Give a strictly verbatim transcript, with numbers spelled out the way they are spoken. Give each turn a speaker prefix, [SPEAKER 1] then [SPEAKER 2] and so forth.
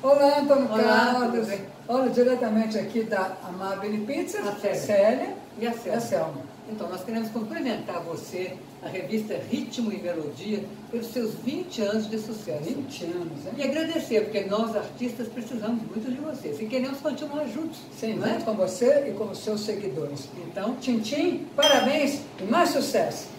[SPEAKER 1] Olá, Antônio
[SPEAKER 2] Olá,
[SPEAKER 1] Carlos. Olha, diretamente aqui da Amabile Pizza,
[SPEAKER 2] A
[SPEAKER 1] a
[SPEAKER 2] Célia.
[SPEAKER 1] Célia
[SPEAKER 2] E a
[SPEAKER 1] e
[SPEAKER 2] Selma.
[SPEAKER 1] a Selma.
[SPEAKER 2] Então, nós queremos cumprimentar você, a revista Ritmo e Melodia, pelos seus vinte anos de sucesso.
[SPEAKER 1] vinte anos,
[SPEAKER 2] E
[SPEAKER 1] hein?
[SPEAKER 2] agradecer, porque nós, artistas, precisamos muito de vocês e queremos continuar juntos.
[SPEAKER 1] Sim,
[SPEAKER 2] não é?
[SPEAKER 1] junto com você e com os seus seguidores.
[SPEAKER 2] Então,
[SPEAKER 1] Tintim, parabéns e mais sucesso!